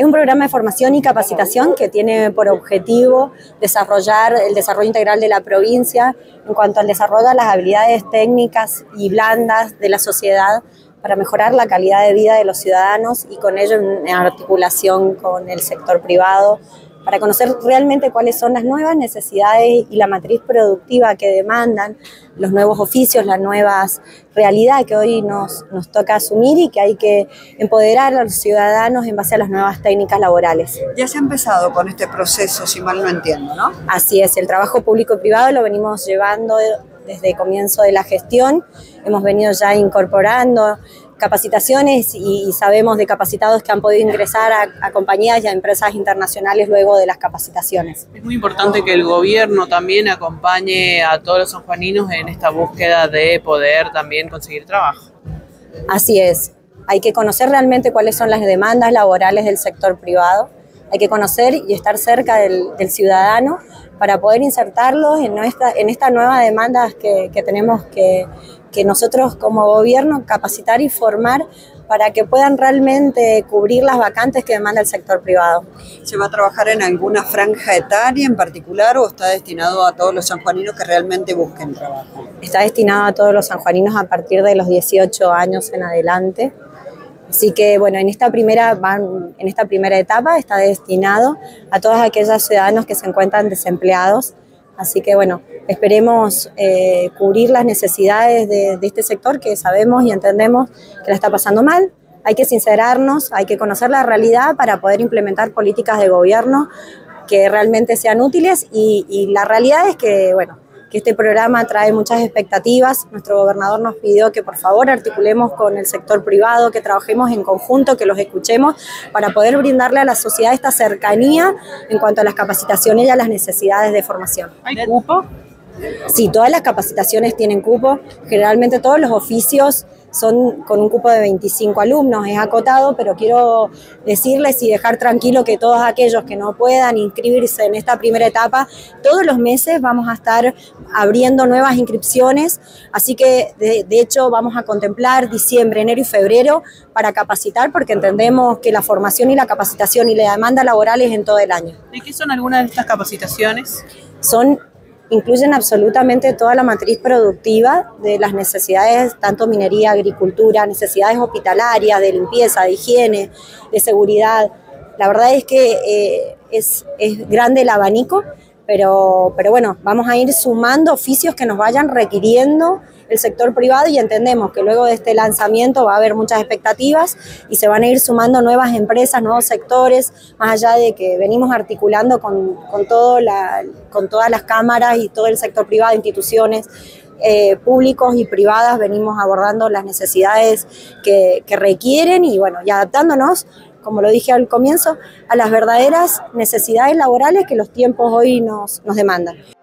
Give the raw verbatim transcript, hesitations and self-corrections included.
Es un programa de formación y capacitación que tiene por objetivo desarrollar el desarrollo integral de la provincia en cuanto al desarrollo de las habilidades técnicas y blandas de la sociedad para mejorar la calidad de vida de los ciudadanos y con ello en articulación con el sector privado, para conocer realmente cuáles son las nuevas necesidades y la matriz productiva que demandan los nuevos oficios, las nuevas realidades que hoy nos, nos toca asumir y que hay que empoderar a los ciudadanos en base a las nuevas técnicas laborales. Ya se ha empezado con este proceso, si mal no entiendo, ¿no? Así es, el trabajo público-privado lo venimos llevando desde el comienzo de la gestión, hemos venido ya incorporando capacitaciones y, y sabemos de capacitados que han podido ingresar a, a compañías y a empresas internacionales luego de las capacitaciones. Es muy importante que el gobierno también acompañe a todos los sanjuaninos en esta búsqueda de poder también conseguir trabajo. Así es, hay que conocer realmente cuáles son las demandas laborales del sector privado, hay que conocer y estar cerca del, del ciudadano para poder insertarlos en esta, en esta nueva demanda que, que tenemos que, que nosotros como gobierno capacitar y formar para que puedan realmente cubrir las vacantes que demanda el sector privado. ¿Se va a trabajar en alguna franja etaria en particular o está destinado a todos los sanjuaninos que realmente busquen trabajo? Está destinado a todos los sanjuaninos a partir de los dieciocho años en adelante. Así que, bueno, en esta primera, en esta primera etapa está destinado a todos aquellos ciudadanos que se encuentran desempleados. Así que, bueno, esperemos eh, cubrir las necesidades de, de este sector que sabemos y entendemos que la está pasando mal. Hay que sincerarnos, hay que conocer la realidad para poder implementar políticas de gobierno que realmente sean útiles y, y la realidad es que, bueno, que este programa trae muchas expectativas. Nuestro gobernador nos pidió que por favor articulemos con el sector privado, que trabajemos en conjunto, que los escuchemos para poder brindarle a la sociedad esta cercanía en cuanto a las capacitaciones y a las necesidades de formación. ¿Hay cupo? Sí, todas las capacitaciones tienen cupo. Generalmente todos los oficios son con un cupo de veinticinco alumnos, es acotado, pero quiero decirles y dejar tranquilo que todos aquellos que no puedan inscribirse en esta primera etapa, todos los meses vamos a estar abriendo nuevas inscripciones, así que de, de hecho vamos a contemplar diciembre, enero y febrero para capacitar, porque entendemos que la formación y la capacitación y la demanda laboral es en todo el año. ¿Y qué son algunas de estas capacitaciones? Son Incluyen absolutamente toda la matriz productiva de las necesidades, tanto minería, agricultura, necesidades hospitalarias, de limpieza, de higiene, de seguridad. La verdad es que eh, es, es grande el abanico, pero, pero bueno, vamos a ir sumando oficios que nos vayan requiriendo el sector privado y entendemos que luego de este lanzamiento va a haber muchas expectativas y se van a ir sumando nuevas empresas, nuevos sectores, más allá de que venimos articulando con, con, todo la, con todas las cámaras y todo el sector privado, instituciones eh, públicos y privadas, venimos abordando las necesidades que, que requieren y bueno, y adaptándonos, como lo dije al comienzo, a las verdaderas necesidades laborales que los tiempos hoy nos, nos demandan.